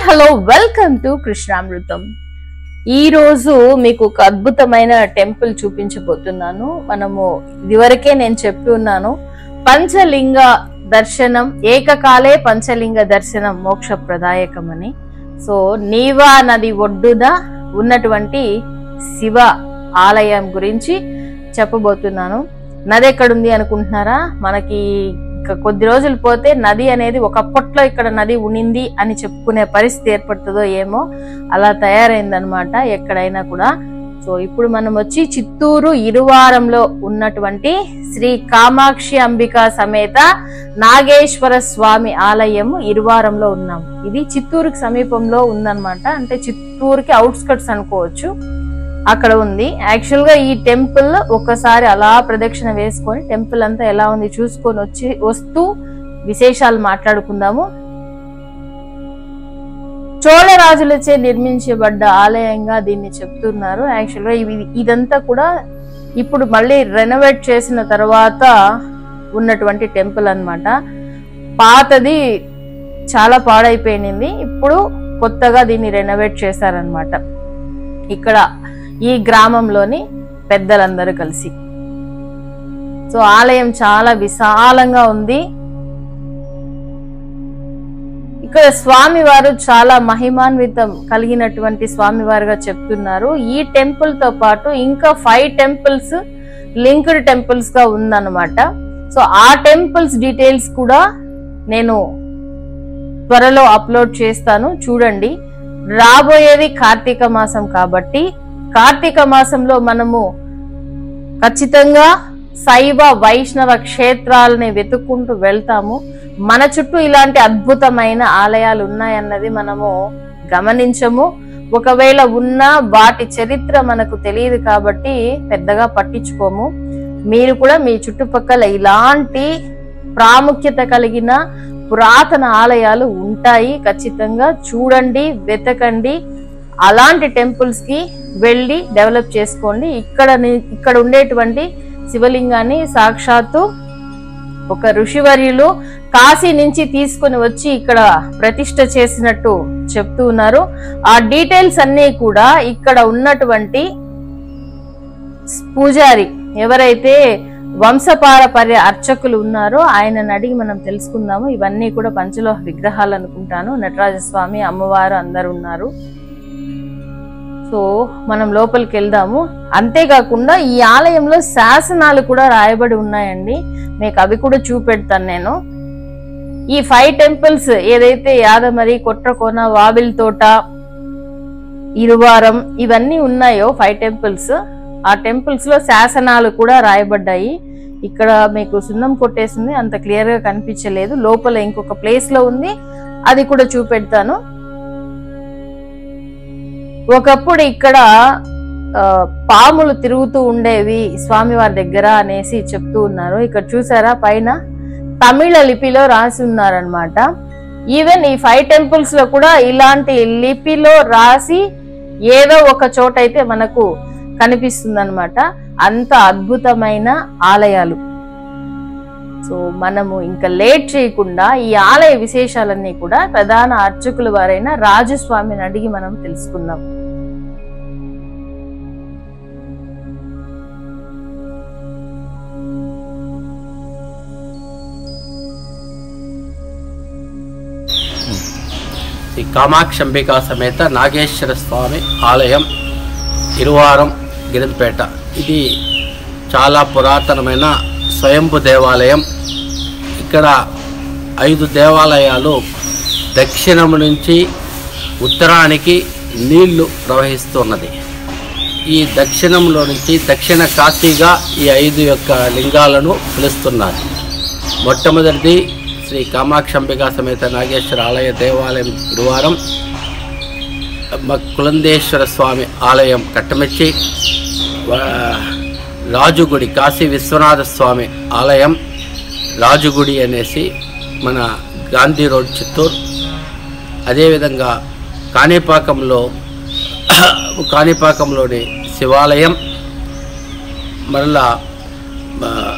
Hello welcome to కృష్ణామృతం. ఈ రోజు మీకు ఒక అద్భుతమైన టెంపుల్ చూపించబోతున్నాను. మనము ఇదివరకే నేను చెప్పి ఉన్నాను, పంచలింగ దర్శనం ఏకకాలే పంచలింగ దర్శనం మోక్షప్రదాయకం అని. సో నీవా నది ఒడ్డున ఉన్నటువంటి శివ ఆలయం గురించి చెప్పబోతున్నాను. నది ఎక్కడుంది అనుకుంటున్నారా? మనకి కొద్ది రోజులు పోతే నది అనేది ఒకప్పట్లో ఇక్కడ నది ఉనింది అని చెప్పుకునే పరిస్థితి ఏర్పడుతుందో ఏమో, అలా తయారైందనమాట ఎక్కడైనా కూడా. సో ఇప్పుడు మనం వచ్చి చిత్తూరు ఇరువారంలో ఉన్నటువంటి శ్రీ కామాక్షి అంబికా సమేత నాగేశ్వర స్వామి ఆలయము ఇరువారంలో ఉన్నాం. ఇది చిత్తూరుకి సమీపంలో ఉందన్నమాట. అంటే చిత్తూరుకి అవుట్స్కట్స్ అనుకోవచ్చు, అక్కడ ఉంది. యాక్చువల్ గా ఈ టెంపుల్ ఒక్కసారి అలా ప్రదక్షిణ వేసుకొని టెంపుల్ అంతా ఎలా ఉంది చూసుకొని వస్తూ విశేషాలు మాట్లాడుకుందాము. చోళరాజులచే నిర్మించబడ్డ ఆలయంగా దీన్ని చెప్తున్నారు. యాక్చువల్ గా ఇదంతా కూడా ఇప్పుడు మళ్ళీ రెనోవేట్ చేసిన తర్వాత ఉన్నటువంటి టెంపుల్ అన్నమాట. పాతది చాలా పాడైపోయింది, ఇప్పుడు కొత్తగా దీన్ని రెనోవేట్ చేశారనమాట. ఇక్కడ ఈ గ్రామంలోని పెద్దలందరూ కలిసి. సో ఆలయం చాలా విశాలంగా ఉంది. ఇక్కడ స్వామివారు చాలా మహిమాన్వితం కలిగినటువంటి స్వామివారుగా చెప్తున్నారు. ఈ టెంపుల్ తో పాటు ఇంకా 5 టెంపుల్స్ లింక్డ్ టెంపుల్స్ గా ఉందన్నమాట. సో ఆ టెంపుల్స్ డీటెయిల్స్ కూడా నేను త్వరలో అప్లోడ్ చేస్తాను, చూడండి. రాబోయేది కార్తీక మాసం కాబట్టి కార్తీక మాసంలో మనము ఖచ్చితంగా శైవ వైష్ణవ క్షేత్రాలని వెతుక్కుంటూ వెళ్తాము. మన చుట్టూ ఇలాంటి అద్భుతమైన ఆలయాలు ఉన్నాయన్నది మనము గమనించము. ఒకవేళ ఉన్నా వాటి చరిత్ర మనకు తెలియదు కాబట్టి పెద్దగా పట్టించుకోము. మీరు కూడా మీ చుట్టుపక్కల ఇలాంటి ప్రాముఖ్యత కలిగిన పురాతన ఆలయాలు ఉంటాయి, ఖచ్చితంగా చూడండి, వెతకండి. అలాంటి టెంపుల్స్ కి వెళ్ళి డెవలప్ చేసుకోండి. ఇక్కడ ఉండేటువంటి శివలింగాన్ని సాక్షాత్తు ఒక ఋషివర్యులు కాశీ నుంచి తీసుకొని వచ్చి ఇక్కడ ప్రతిష్ఠ చేసినట్టు చెప్తూ ఉన్నారు. ఆ డీటెయిల్స్ అన్ని కూడా ఇక్కడ ఉన్నటువంటి పూజారి ఎవరైతే వంశపారపర్య అర్చకులు ఉన్నారో ఆయనను అడిగి మనం తెలుసుకుందాము. ఇవన్నీ కూడా పంచలోహ విగ్రహాలు అనుకుంటాను. నటరాజస్వామి, అమ్మవారు అందరు ఉన్నారు. సో మనం లోపలికి వెళ్దాము. అంతేకాకుండా ఈ ఆలయంలో శాసనాలు కూడా రాయబడి ఉన్నాయండి, మీకు అవి కూడా చూపెడతాను నేను. ఈ 5 టెంపుల్స్ ఏదైతే యాదమరి, కొట్రకోన, వావిల్ తోట, ఇరువారం ఇవన్నీ ఉన్నాయో 5 టెంపుల్స్, ఆ టెంపుల్స్ లో శాసనాలు కూడా రాయబడ్డాయి. ఇక్కడ మీకు సున్నం కొట్టేసింది, అంత క్లియర్ గా కనిపించలేదు. లోపల ఇంకొక ప్లేస్ లో ఉంది, అది కూడా చూపెడతాను. ఒకప్పుడు ఇక్కడ పాములు తిరుగుతూ ఉండేవి స్వామివారి దగ్గర అనేసి చెప్తూ ఉన్నారు. ఇక్కడ చూసారా పైన తమిళ లిపిలో రాసి ఉన్నారనమాట. ఈవెన్ ఈ 5 టెంపుల్స్ లో కూడా ఇలాంటి లిపిలో రాసి ఏదో ఒక చోట అయితే మనకు కనిపిస్తుంది అనమాట. అంత అద్భుతమైన ఆలయాలు. సో మనము ఇంకా లేట్ చేయకుండా ఈ ఆలయ విశేషాలన్నీ కూడా ప్రధాన అర్చకుల వారైన రాజస్వామిని అడిగి మనం తెలుసుకుందాం. శ్రీ కామాక్షి అంబికా సమేత నాగేశ్వర స్వామి ఆలయం, ఇరువారం, గిరిపేట. ఇది చాలా పురాతనమైన స్వయంభు దేవాలయం. ఇక్కడ 5 దేవాలయాలు దక్షిణం నుంచి ఉత్తరానికి నీళ్లు ప్రవహిస్తున్నది. ఈ దక్షిణంలో నుంచి దక్షిణ కాశీగా ఈ 5 యొక్క లింగాలను పిలుస్తున్నారు. మొట్టమొదటిది శ్రీ కామాక్షి అంబికా సమేత నాగేశ్వర ఆలయ దేవాలయం ఇరువారం, కులందేశ్వర స్వామి ఆలయం కట్టమిచ్చి, రాజుగుడి కాశీ విశ్వనాథ స్వామి ఆలయం రాజుగుడి అనేసి మన గాంధీ రోడ్ చిత్తూరు. అదేవిధంగా కాణిపాకంలోని శివాలయం, మరలా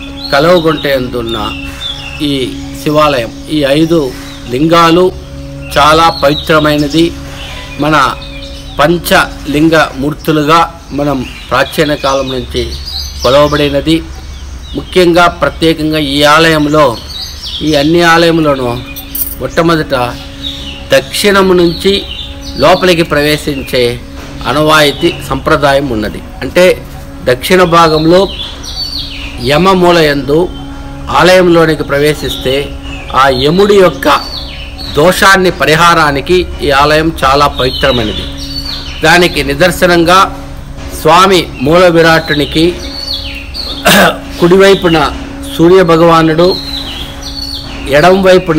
కలవగుంట యందున్న ఈ శివాలయం. ఈ 5 లింగాలు చాలా పవిత్రమైనది. మన పంచలింగ మూర్తులుగా మనం ప్రాచీన కాలం నుంచి కొలవబడినది. ముఖ్యంగా ప్రత్యేకంగా ఈ ఆలయంలో, ఈ అన్ని ఆలయంలోనూ మొట్టమొదట దక్షిణము నుంచి లోపలికి ప్రవేశించే ఆనవాయితీ సంప్రదాయం ఉన్నది. అంటే దక్షిణ భాగంలో యమమూలయందు ఆలయంలోనికి ప్రవేశిస్తే ఆ యముడి యొక్క దోషాన్ని పరిహారానికి ఈ ఆలయం చాలా పవిత్రమైనది. దానికి నిదర్శనంగా స్వామి మూల విరాటునికి కుడివైపున సూర్య భగవానుడు, ఎడం వైపున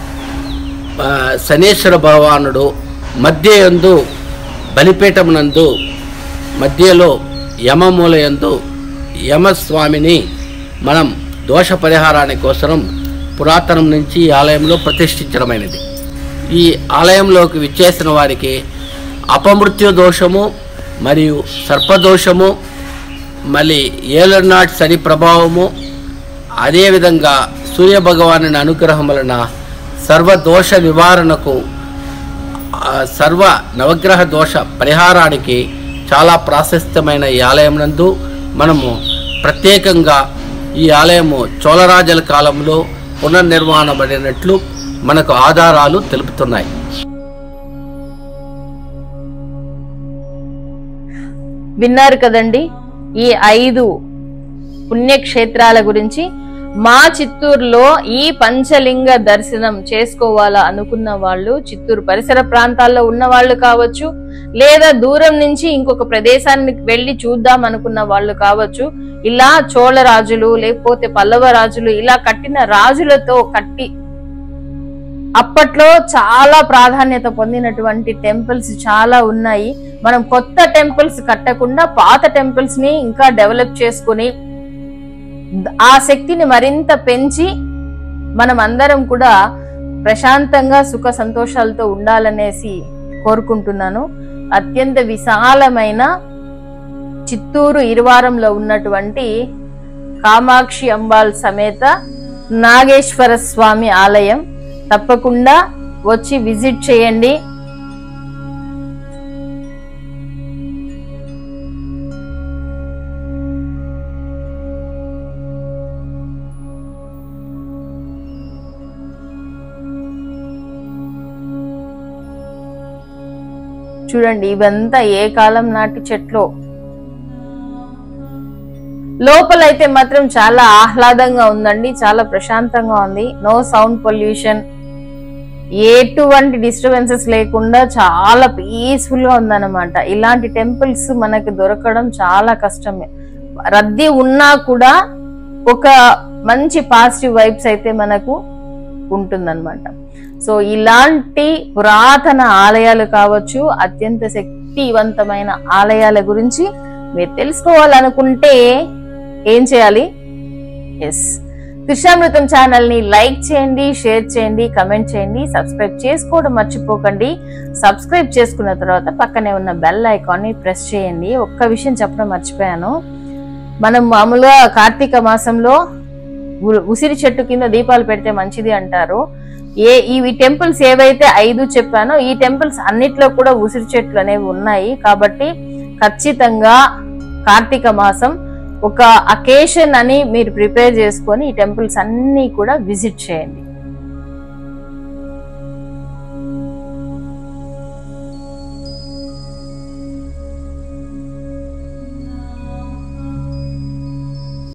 శనేశ్వర భగవానుడు, మధ్యయందు బలిపీఠమునందు మధ్యలో యమమూలయందు యమస్వామిని మనం దోష పరిహారాని కోసం పురాతనం నుంచి ఈ ఆలయంలో ప్రతిష్ఠించడమైనది. ఈ ఆలయంలోకి విచ్చేసిన వారికి అపమృత్యు దోషము మరియు సర్పదోషము, మళ్ళీ ఏలనాటి శని ప్రభావము, అదేవిధంగా సూర్యభగవాను అనుగ్రహం వలన సర్వదోష నివారణకు, సర్వ నవగ్రహ దోష పరిహారానికి చాలా ప్రాశస్త్యమైన ఈ ఆలయం నందు మనము ప్రత్యేకంగా ఈ ఆలయము చోళరాజుల కాలంలో పునర్నిర్మాణబడినట్లు మనకు ఆధారాలు తెలుపుతున్నాయి. విన్నారు కదండి ఈ 5 పుణ్యక్షేత్రాల గురించి. మా చిత్తూరులో ఈ పంచలింగ దర్శనం చేసుకోవాలా అనుకున్న వాళ్ళు, చిత్తూరు పరిసర ప్రాంతాల్లో ఉన్న వాళ్ళు కావచ్చు, లేదా దూరం నుంచి ఇంకొక ప్రదేశానికి వెళ్లి చూద్దాం అనుకున్న వాళ్ళు కావచ్చు, ఇలా చోళ రాజులు లేకపోతే పల్లవ రాజులు ఇలా కట్టిన రాజులతో కట్టి అప్పట్లో చాలా ప్రాధాన్యత పొందినటువంటి టెంపుల్స్ చాలా ఉన్నాయి. మనం కొత్త టెంపుల్స్ కట్టకుండా పాత టెంపుల్స్ ని ఇంకా డెవలప్ చేసుకుని ఆ శక్తిని మరింత పెంచి మనం అందరం కూడా ప్రశాంతంగా సుఖ సంతోషాలతో ఉండాలనేసి కోరుకుంటున్నాను. అత్యంత విశాలమైన చిత్తూరు ఇరువారంలో ఉన్నటువంటి కామాక్షి అంబాల్ సమేత నాగేశ్వర స్వామి ఆలయం తప్పకుండా వచ్చి విజిట్ చేయండి. చూడండి ఇవంతా ఏ కాలం నాటి చెట్లు. లోపలైతే మాత్రం చాలా ఆహ్లాదంగా ఉందండి, చాలా ప్రశాంతంగా ఉంది. నో సౌండ్ పొల్యూషన్, ఎటువంటి డిస్టర్బెన్సెస్ లేకుండా చాలా పీస్ఫుల్ గా ఉందన్నమాట. ఇలాంటి టెంపుల్స్ మనకి దొరకడం చాలా కష్టమే. రద్దీ ఉన్నా కూడా ఒక మంచి పాజిటివ్ వైబ్స్ అయితే మనకు ఉంటుందన్నమాట. సో ఇలాంటి పురాతన ఆలయాలు కావచ్చు, అత్యంత శక్తివంతమైన ఆలయాల గురించి మీరు తెలుసుకోవాలనుకుంటే ఏం చేయాలి? కృష్ణామృతం ఛానల్ ని లైక్ చేయండి, షేర్ చేయండి, కమెంట్ చేయండి, సబ్స్క్రైబ్ చేసుకోవడం మర్చిపోకండి. సబ్స్క్రైబ్ చేసుకున్న తర్వాత పక్కనే ఉన్న బెల్ ఐకాన్ ని ప్రెస్ చేయండి. ఒక్క విషయం చెప్పడం మర్చిపోయాను. మనం మామూలుగా కార్తీక మాసంలో ఉసిరి చెట్టు కింద దీపాలు పెడితే మంచిది అంటారు. ఈ టెంపుల్స్ ఏవైతే 5 చెప్పానో ఈ టెంపుల్స్ అన్నిట్లో కూడా ఉసిరి చెట్లు అనేవి ఉన్నాయి. కాబట్టి ఖచ్చితంగా కార్తీక మాసం ఒక అకేషన్ అని మీరు ప్రిపేర్ చేసుకొని ఈ టెంపుల్స్ అన్ని కూడా విజిట్ చేయండి.